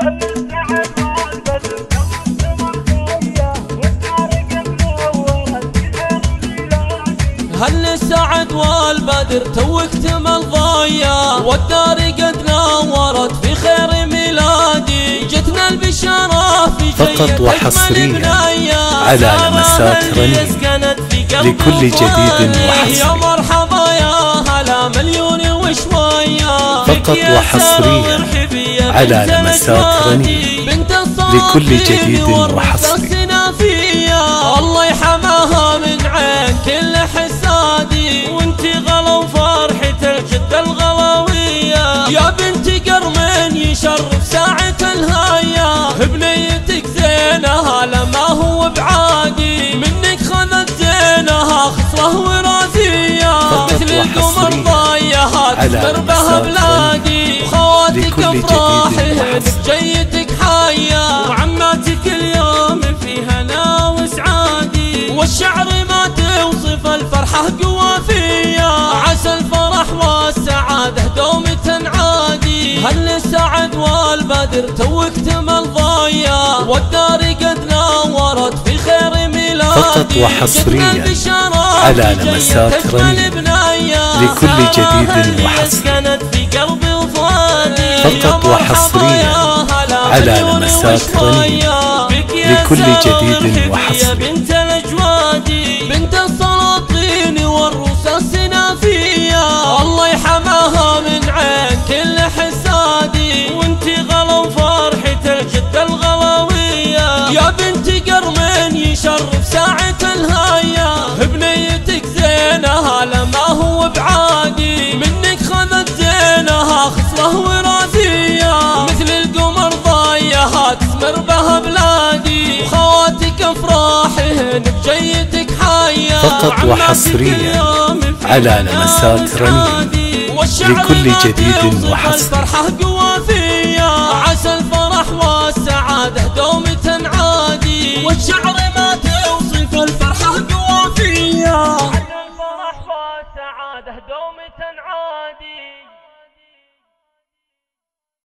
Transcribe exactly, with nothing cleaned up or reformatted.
هل السعد والبدر توك تمل ضيا، والدار قد نورت في خير ميلادي. جتنا البشارة في فقط وحصريا على لمسات رنين لكل جديد وحصري. يا مرحبا يا هلا مليون وشوية، فقط وحصريا على لمسات رنين لكل جديد وحصري. الله يحماها من عين كل حسادي، وانتي غلا وفرحة الجدة الغلاوية. يا بنتي قرمين يشرف ساعة الهاية، بنيتك زينها لما هو بعادي. منك خذت زينها خصلة وراثية، مثل القمر ضايها تمر بها بلادي. خواتك افراحهن بجيتك حية، وعماتك اليوم في هنا وسعادي. والشعر ما توصف الفرحة قوافية، عسى الفرح والسعادة دوم تنعادي. هل السعد والبدر توك تمل ضيا، والدار قد نورت في خير ميلادي. فقط وحصريا على لمسات رنين لكل جديد وحصري. فقط وحصريا على لمسات رنين لكل جديد وحصري. بنت الأجوادي بنت السلاطين والرصاص نافية، الله يحماها من عين كل حسادي. وانتي غلا وفرحة الجدة الغلاوية، يا بنتي قرمين يشرف ساعة الهاية. بنيتك زينها لما هو بعادي، منك خذت زينها خصلة وراثية. مثل القمر ضايها تسمر بها بلادي، وخواتك افراحهن بجيتك حية. فقط وحصريا على لمسات رنين لكل جديد وحصري.